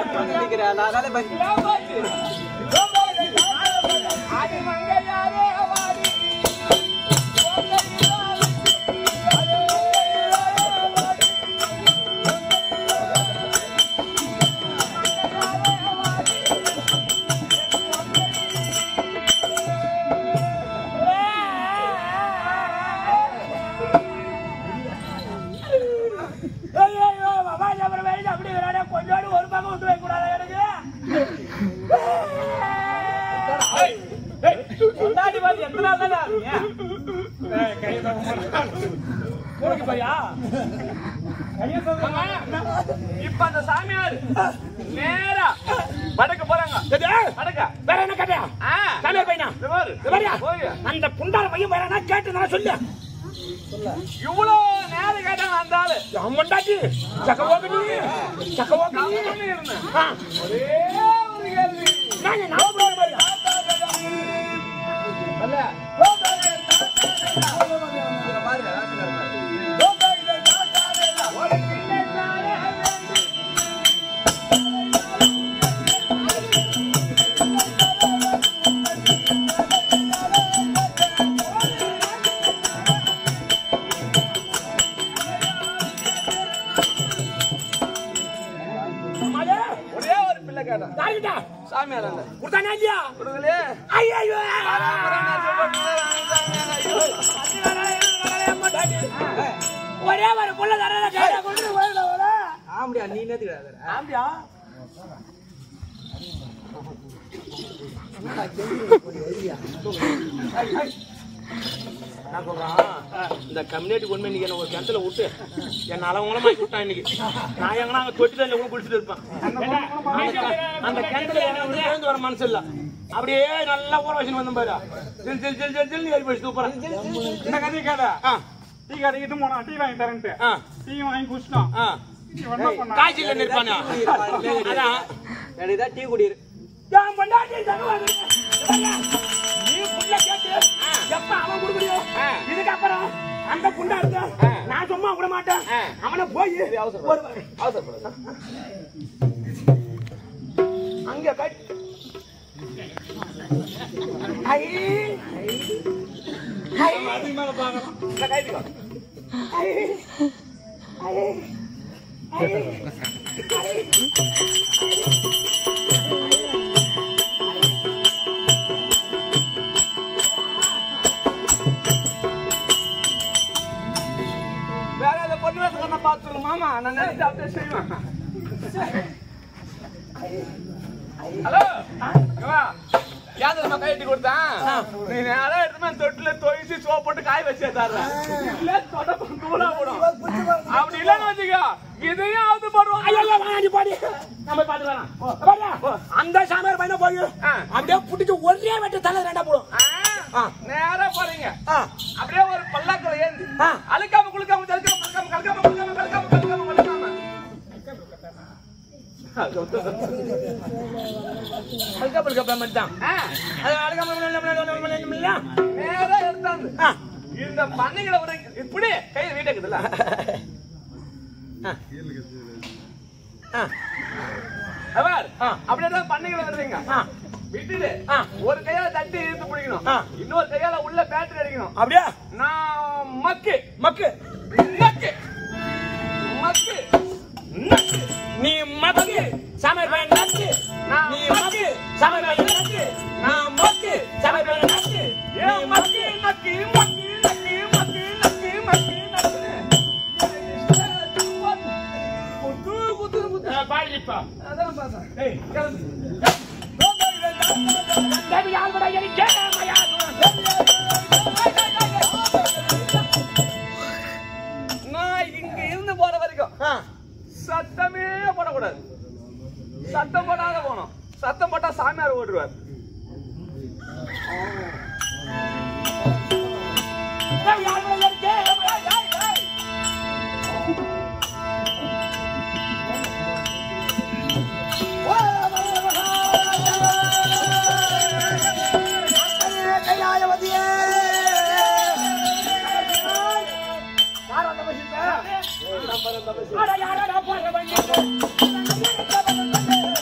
இப்ப அந்த சாமியார் நேரா வடக்கு போறாங்க. வேற என்ன கேட்டியா? சாமியார் பையனா அந்த புண்டால பையன் வேற என்ன கேட்டு சொல்லு. இவ்வளவு நேரம் கேட்டாங்க அந்த ஆளு. அம்மண்டாச்சி சக்கவோக்கி இருந்தேன். ஒரே ஒரு கேள்வி. ஒரே ஒரு புள்ள ஆம்பியா நீ ஆம்பியா இந்த கம்யூனிட்டி உண்மை இன்னைக்கு என்ன ஒரு கிணத்துல விட்டு என்ன அளவுங்களமா விட்டான். இன்னைக்கு நான் எங்கன்னா அங்க தொட்டி தண்ணி கூட குடிச்சிட்டு இருப்பேன். அந்த கிணத்துல எழுந்து வர மனசு இல்ல. அப்படியே நல்லா ஊற வச்சு வந்த பாரு. ஏறி போய் சூப்பரா இந்த கதையை கேட டீ கடைக்கிட்டு போனா டீ வாங்கி தரேன்ட்டு டீ வாங்கி குடிச்சிட்டோம். காய்ச்சல் நிற்பானா அதான் டீ குடியிரு நீ புள்ள கேட்டு எப்ப அவன் குடுக்குறியோ இதுக்கப்புறம் அந்த புண்டா இருக்க நான் சும்மா விட மாட்டேன். அவனை போய் அங்க கட்டு பார்த்து மாமா நான் நினைச்சு அப்படியே செய்வேன். ஹலோ யாத்திரை கைட்டி கொடுத்தேன். நீ நேரம் எடுத்து தொட்டில தொழிச்சு சோப் போட்டு காய வச்சே தர்றேன். தூளா போடும். அப்படி இல்லன்னு வச்சுக்கோ இதையும் அவுத்து போடுவோம். நம்ம பாத்துக்கலாம். அந்த சாமியார் பையனை போய் அப்படியே புட்டிச்சு ஒரே வெட்டு தலை ரெண்டா போடும். நேரா போறீங்க அப்படியே ஒரு பல்லாக்கில் ஏந்தி அழுக்காம குளுக்காம கலக்காம இந்த பண்ணைகளை இப்படி கை வீட்டுக்குதுல்ல அப்படியே பண்ணைகளை வருவீங்க. விட்டுட்டு ஒரு கையால தட்டி இழுத்து பிடிக்கணும். இன்னொரு கையால உள்ள பேட்டரி அடிக்கணும். அப்படியே நான் மக்கு மக்கு நக்கு மக்கு நக்கு நீ மக்கு சாமியார் பையன் நக்கு நீ மக்கு சாமியார் பையன் நக்கு நான் மக்கு சாமியார் பையன் நக்கு ஏ மக்கு நக்கு மக்கு நக்கு மக்கு நக்கு மக்கு நக்கு குத்து பாடிப்பா அதான் பாத்தா ஏய் நான் இங்க இருந்து போற வரைக்கும் சத்தமே போடக்கூடாது. சத்தம் போடாத போனோம். சத்தம் போட்டா சாமியார் ஓடுவார். யாரோ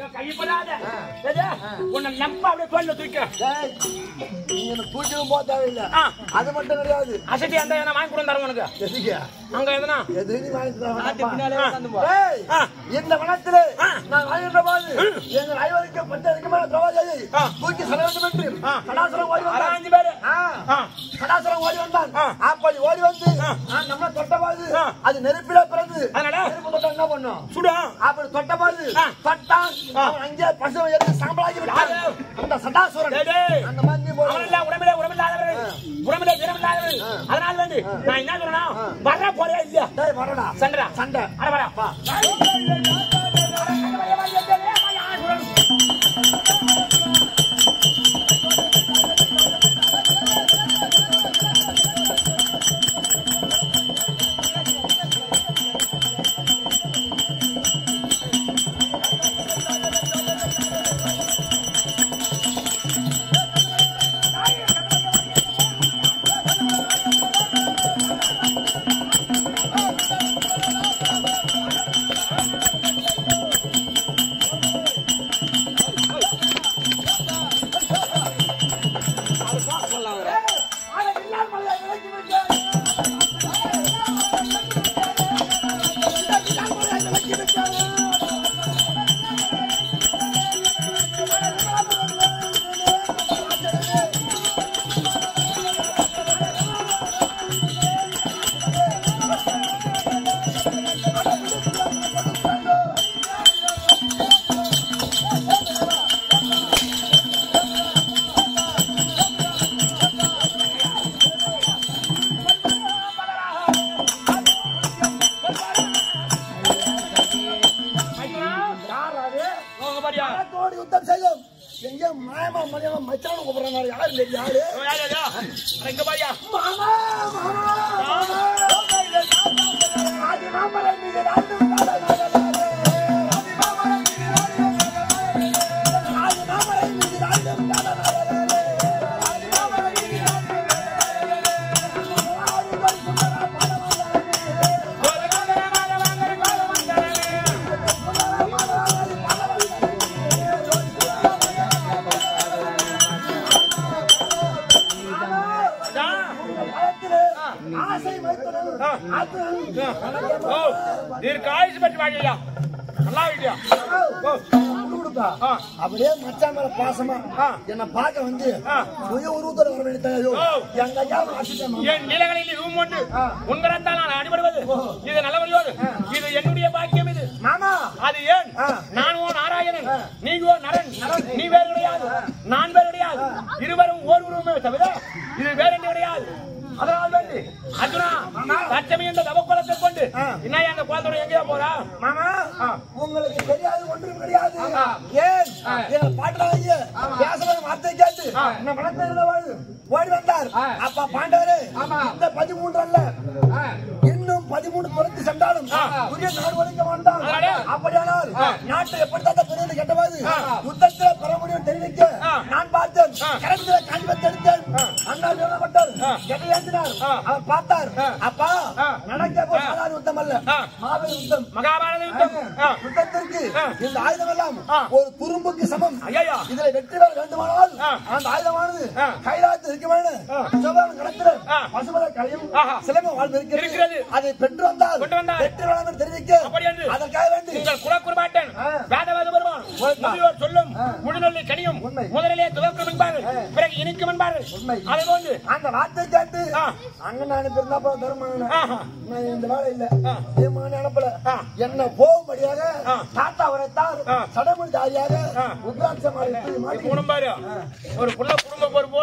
கைப்படாத உன்னை நம்ப அப்படியே தோல்ல தூக்க நீங்க தூக்கிடும் போக தேவையில்லை அது மட்டும் கிடையாது அசட்டி அந்த எதனா வாங்கி கூட தரேன் உனக்கு அங்க எதனா எதுவும் இந்த வனத்துல நான் வாழ்கின்ற போது எங்கள் ஐவருக்கு 10 அதிகமான திரௌபதியை தூக்கி செல்ல வேண்டும் என்று சடாசுரம் ஓடி வந்தான் 5 பேரு சடாசுரம் ஓடி வந்தான் அப்படி ஓடி வந்து நம்ம தொட்டபாது அது நெருப்பில பிறந்து நெருப்பு தொட்ட என்ன பண்ணும் சுடும் அப்படி தொட்டபாது தொட்டான் அங்கே பசுவை எடுத்து சாம்பலாகி விட்டான் அந்த சடாசுரன் அந்த மாதிரி உடம்பிலே வீரமில்லாதவர்கள் அதனால வேண்டி நான் என்ன சொல்லணும் வர்ற போறியா இல்லையா வரடா சண்டை சண்டை அட வரா யுத்தம் செய்யும் எங்க மாயமா மலையாளம் மச்சான கூப்பிடுறாங்க யாரு தெரியாது அப்படியே மச்சான் மேல பாசமா என்ன பார்க்க வந்து உருவத்தோட வர வேண்டியது என் நிலங்களில் ரூம் ஒன்று உங்களால் நான் அடிபடுவது இது நல்லவரையோடு இது என்னுடைய பாக்கியம் இது மாமா அது ஏன் நான் ஓ நாராயணன் நீங்கோ நரன் நீ வேறு கிடையாது நான் வேறு கிடையாது இருவரும் ஓர் உருவமே தவிர இது வேற என்ன கிடையாது அதனால் வேண்டி அர்ஜுனா லட்சுமி என்ற தவக்கோலத்தை கொண்டு என்ன அந்த குழந்தையோட எங்கேயா போறா மாமா உங்களுக்கு தெரியாது ஒன்றும் கிடையாது ஏன் எங்க பாட்டுறாங்க பேசுற வார்த்தை கேட்டு இந்த மனத்தில் ஓடி வந்தார் அப்பா பாண்டவரே இந்த 13 அல்ல இன்னும் 13 குறைத்து சென்றாலும் புதிய நாடு ஒழிக்க மாட்டான் அப்படியானால் நாட்டை எப்படித்தான் பெறுவது கேட்டவாது யுத்தத்தில் பெற முடியும் தெரிவிக்க நான் பார்த்தேன் கரத்துல காண்பத்தை எடுத்தேன் அண்ணா சொல்லப்பட்டார் எதையாந்தினார் அவர் பார்த்தார் அப்பா நடக்க போய் சாதாரண யுத்தம் அல்ல மாபெரும் யுத்தம் மகாபாரத யுத்தம் யுத்தத்திற்கு இந்த ஆயுதம் எல்லாம் ஒரு துரும்புக்கு சமம் இதுல வெற்றி பெற வேண்டுமானால் அந்த ஆயுதமானது கைலாத்து பசுமத கலையும் சிலம்பம் வாழ்ந்து இருக்கிறது அதை பெற்று வந்தால் வெற்றி வளம் தெரிவிக்க அதற்காக வேண்டி உங்கள் குலக்குருமாட்டன் வேதவாத வருவான் முதியோர் சொல்லும் முழுநெல்லி கனியும் முதலிலே துவக்கம் என்பார்கள் பிறகு இனிக்கும் என்பார்கள் அதை போன்று அந்த வார்த்தை கேட்டு அண்ணன் அனுப்பியிருந்தா தருமான இந்த வேலை இல்ல தீர்மான அனுப்பல என்ன போகும்படியாக தாத்தா உரைத்தார் சடமுடி தாரியாக உத்ராட்சம் குடும்பாரு ஒரு குடும்ப பொறுப்பு